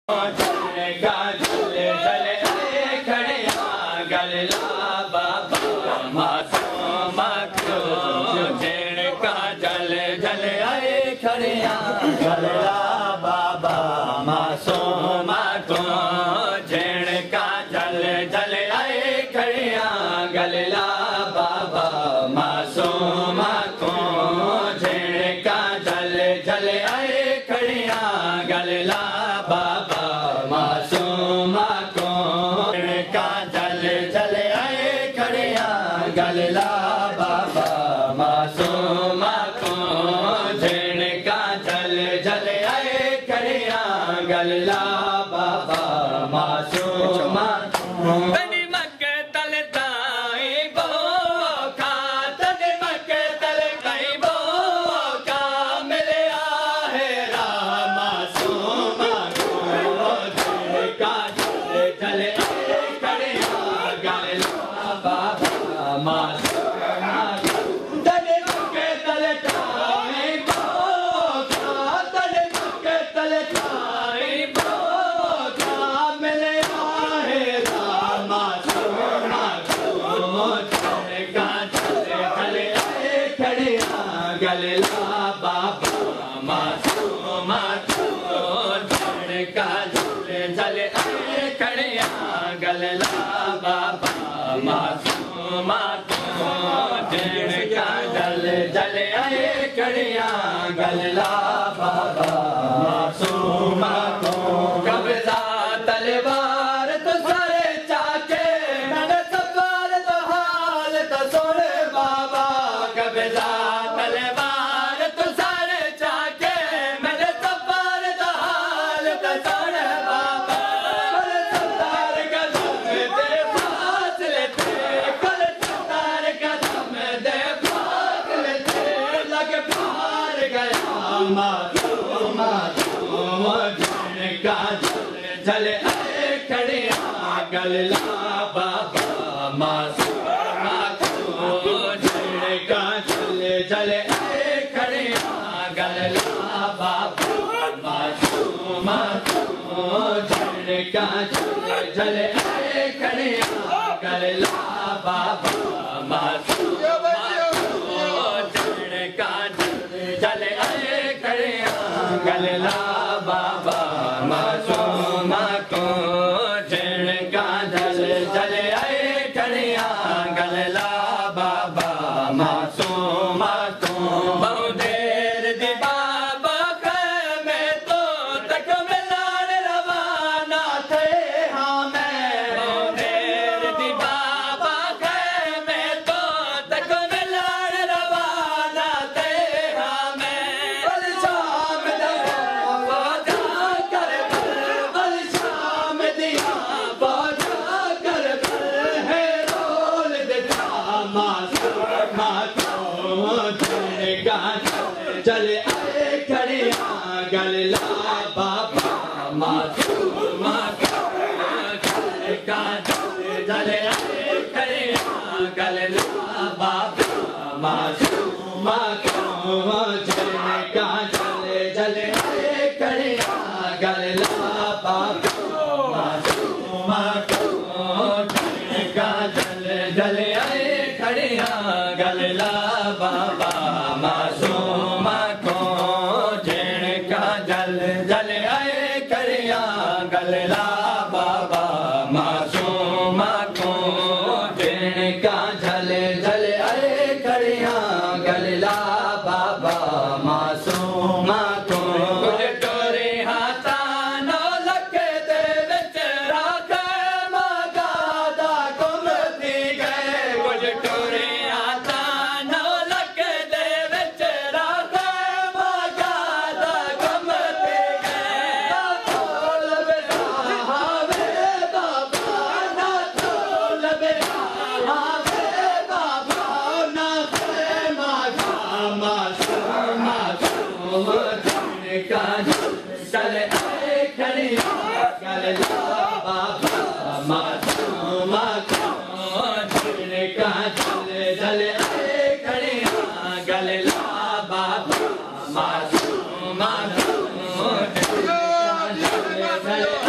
Gale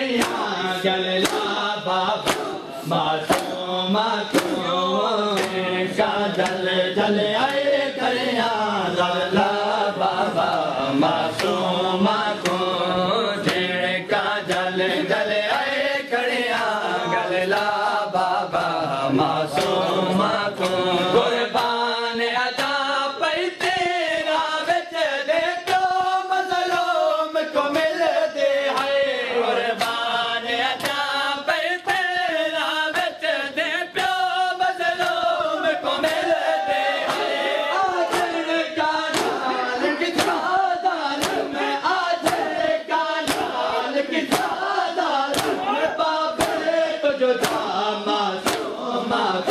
करिया गलला बाबा मासूम को का जल जल आए करिया गलला बाबा मासूम को का जल जल आए करिया गलला बाबा मासूम को कुर्बान अदा पे तेरा बच दे तो मज़लूम को मिलते हैं कुर्बान अदा पे तेरा बच दे तो मज़लूम को मिलते हैं आजर का लाल कितना दाल में आजर का लाल कितना दाल में बाबे तो जो था मासूम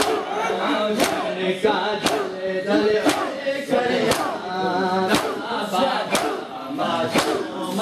का जल करिया बाबा मासूम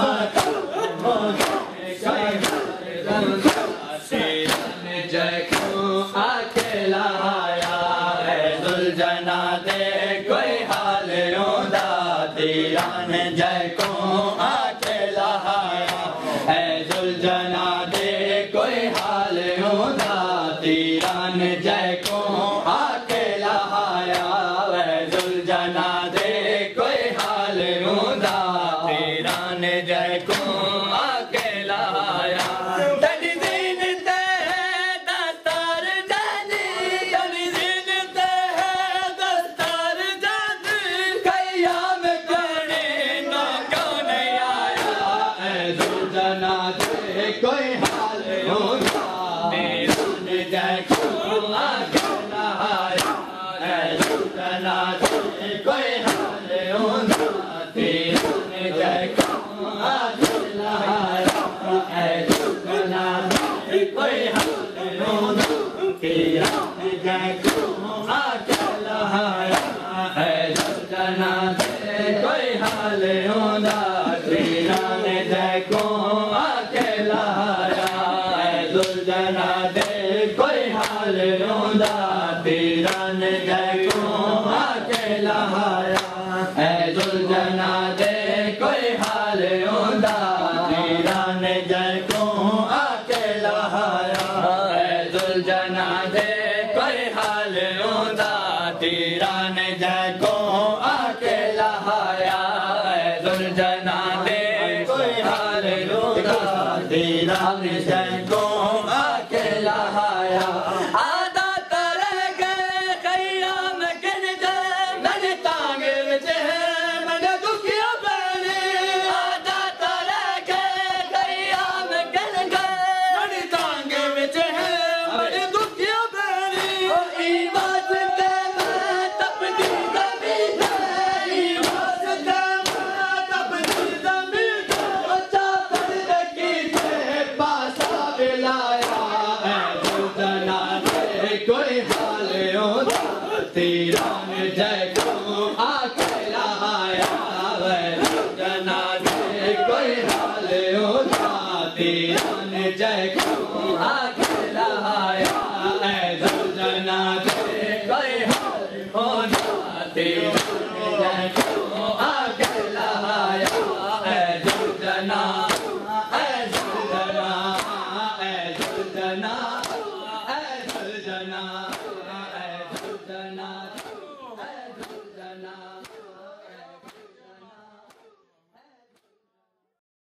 जय को अकेला आया है दुलजना दे कोई हाल रोंदा तीरान जय को अकेला आया है दुलजना दे कोई हाल रोंदा तीरान जय को अकेला आया है दुलजना दे कोई हाल रोंदा तीरान जय को अकेला आया तनी दिन ते दस्तार जानी तनी दिन ते दस्तार जानी कयाम करने ना कौन आया है दुलजना दे कोई हाल रोंदा तीरान जय को अकेला आया है दुलजना दे कोई हाल रोंदा तीरान जय को अकेला आया है दुलजना दे कोई हाल रोंदा तीरान जय को अकेला आया है दुलजना दे कोई हाल रोंदा तीरान जय को अकेला आया है दुलजना दे कोई हाल रोंदा तीरान जय को अकेला आया है दुलजना दे कोई हाल रोंदा तीरान जय को अकेला आया है दुलजना दे कोई हाल रोंदा तीरान जय को अकेला आया है दुलजना दे कोई हाल रोंदा तीरान जय को